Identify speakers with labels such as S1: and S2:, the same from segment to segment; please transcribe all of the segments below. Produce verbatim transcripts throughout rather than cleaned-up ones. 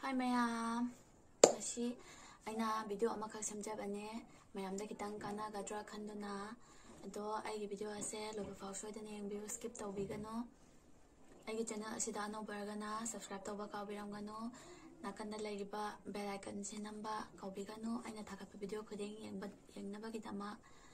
S1: Hi mayam, masi aina video amakak semjabane mayam da kitang kana gadra khanduna ado ai video ase lobe faw soidane yengbiu skip tawbigano ai channel asida no bargana subscribe tawba kawbiramgano nakanda leiriba bell icon se namba kawbigano aina thakap video khudeng yengba yengnaba kitama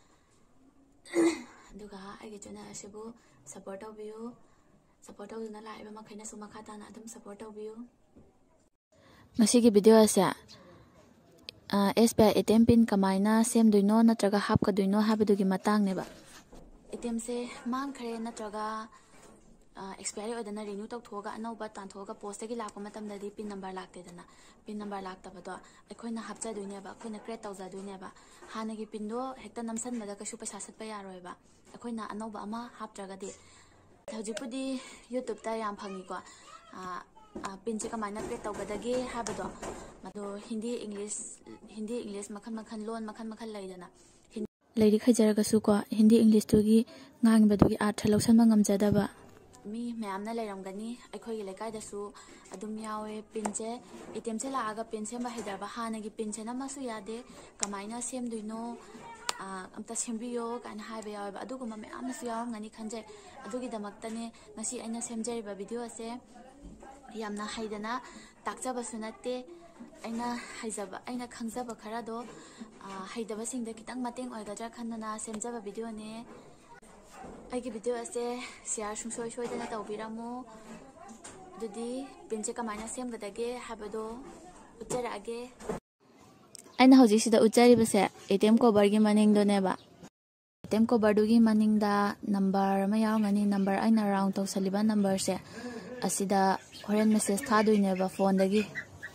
S1: aduga ai channel asibu support tawbiu support tawduna laiba makhaina suma khatana adum support tawbiu. Masigi video asa S B I A T M pin Kamaina semduino natraga hapkaduino habidugi matang neba A T M se mang khare natraga expiry odana renew tawthoga anauba tanthoga post gi lakpa matamdadi pin number lakte dana pin number laktabado aikoina hapcha duineba aikoina create tawza duineba hanagi pindo hekta namsanbada kasu paisa satpa yaroiba aikoina anauba ama haptragadi hojipudi YouTube ta yam phangi ko pin se kamaina create tawgadagi habado mado hindi english hindi english makhan makhan lon makhan makhan laidana leiri khajaraga su ko hindi english tugi ngang badugi artha lawsanba ngamjadaba mi mayamna leiramgani aikoi gi lekai da su adum yawe pin se A T M se laaga pin se ba hedaba hanagi pin se namasu yade kamaina semduino amta sembiyo kan haibe yawe aduguma mayamna su yawngani khanje adugi damaktane ngasi aina semjariba video ase yamna haidana takjaba sunate aina haijaba aina khangjaba kharado haidaba singda kitang mateng oigadra khanna semjaba video ne aigi video ase share sungsoi soi dana tawbiramu dudi pinche kamaina semgadage habado ucharage aina hoji sida uchari base A T M cover gi maning do neba A T M cover du gi maning da number ma yawngani number aina round to saliba number se asida horen message tha duineba phone dagi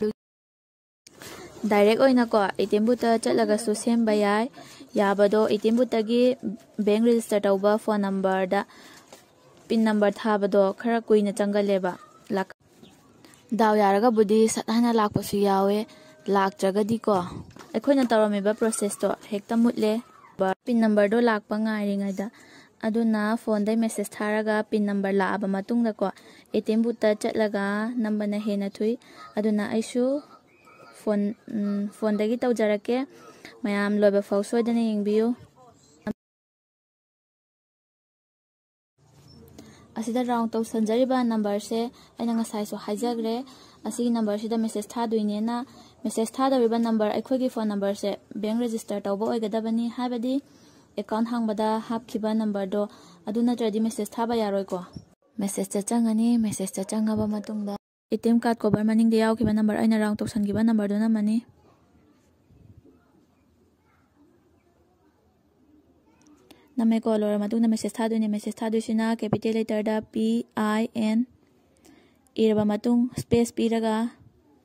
S1: direct oina ko A T M buta chatlaga su semba yai yabado A T M butagi bank register tawba phone number da pin number thabado khara kuina changaleba lak daw yaraga budi sathana lakpa su yawe laktragadi ko aikoina tawramiba process to hekta mutle pin number do lakpa ngari ngaida aduna phone dai message tharaga pin number laaba matungda ko A T M buta chatlaga number na hena thui aduna aisu phone phone dagi tawjarake mayam loba faw soidana yengbiu asida round taw sanjariba number se aina ngasai so haijagre asigi number sida message tha duinena message tha dawiba number aikhogi phone number se bank register tawba oigadabani habadi account hangbada hapkhiba number do aduna tradi message thaba yaroi ko message cha changani message cha changaba matungda A T M card cover maning de yaw khiba number aina round to sangiba number do na mani name ko lora matungda message tha duine message tha duisina capital letter da P I N iraba matung space piraga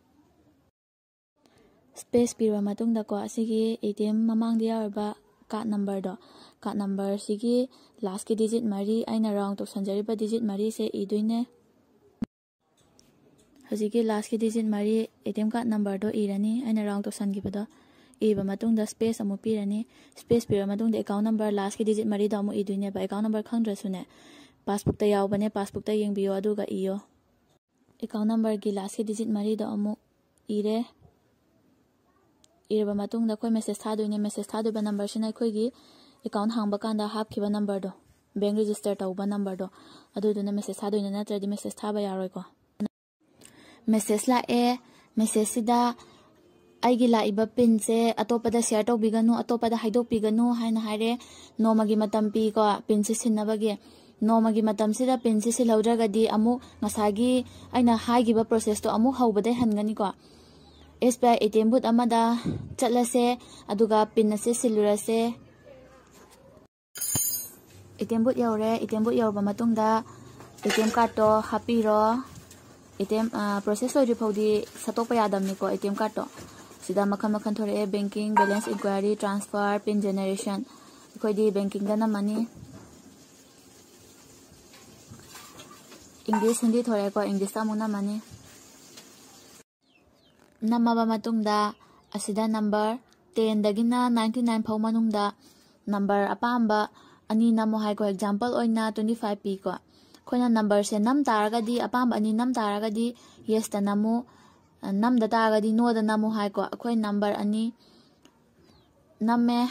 S1: space piraba matungda ko asigi A T M mamang de yarba card number do card number sigi last ki digit mari aina round to sanjariba digit mari se iduine hojiki last ki digit mari A T M card number do irani aina round to sangibado iba matungda space amu pirani space pira matungda account number last ki digit mari do amu iduine ba account number khangra sune passbook ta yawbane passbook ta yengbiyo aduga iyo account number gi last ki digit mari do amu ire iraba matungda koi message tha duine message tha duba number sina koi gi account hangba kanda hapkhiba number do bank register tawba number do aduduna message tha duine natradi message thaba yaroi ko message la e message sida aigi la iba pin se atopada share tawbiganu atopada haidokpiganu haina haire nomagi matam pi ko pin se sinnabagi nomagi matam sida pin se silaudragadi amu ngasagi aina haigiba process to amu haubadai hangani ko S B I A T M booth amada chatlase aduga pin ase silurase A T M booth yaure A T M booth yauba matungda A T M card to hapiro A T M process loi ripodi satokpa yadamni ko A T M card to sida makhan makhan thore banking balance inquiry transfer pin generation koi di banking da namani English hindi thore ko English ta muna mani namaba matungda asida number ten dagina ninety-nine phau manungda number apamba ani namo hai ko example oina twenty-five pi ko khoina number se nam taragadi apamba ani nam taragadi yes ta namu namda taagadi no da namu hai ko akhoi number ani namme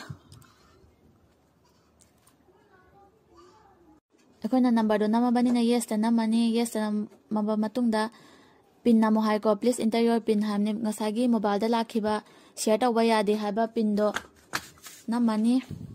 S1: akhoi na number do namabani na yes ta namani yes ta maba matungda pin namu hai ko please enter your pin hamne ngasagi mobile da lakhiba share tawba yade haiba pin do namani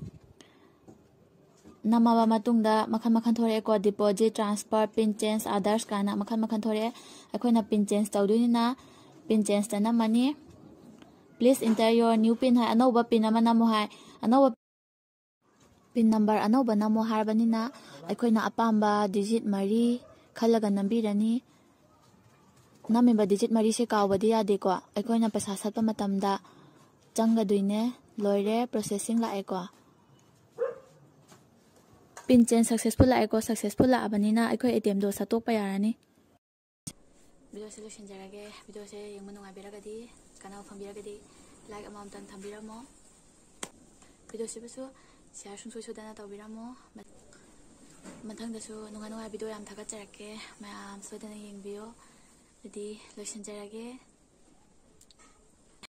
S1: namaba matungda makhan makhan thore ko deposit transfer pin change others kana makhan makhan thore akhoi na pin change tawduni na pin change ta namani please enter your new pin hai anoba pin ama namu hai anoba pin number anoba namu harbani na akhoi na apamba digit mari khalaga nambirani namiba digit mari se kawbadi yade ko akhoi na paisa satpa matamda changa duine loire processing la ko pin change successful la ko successful la abanina akhoi A T M do satok pa yarani video solution jarage video se yengma nungai beragadi kana phambiragadi like amount tan thambiramu video se busu share sung so dana tawbiramu mathangda su nungai nungai video yam thagat jarake mayam so dana yengbiyo di lotion jarage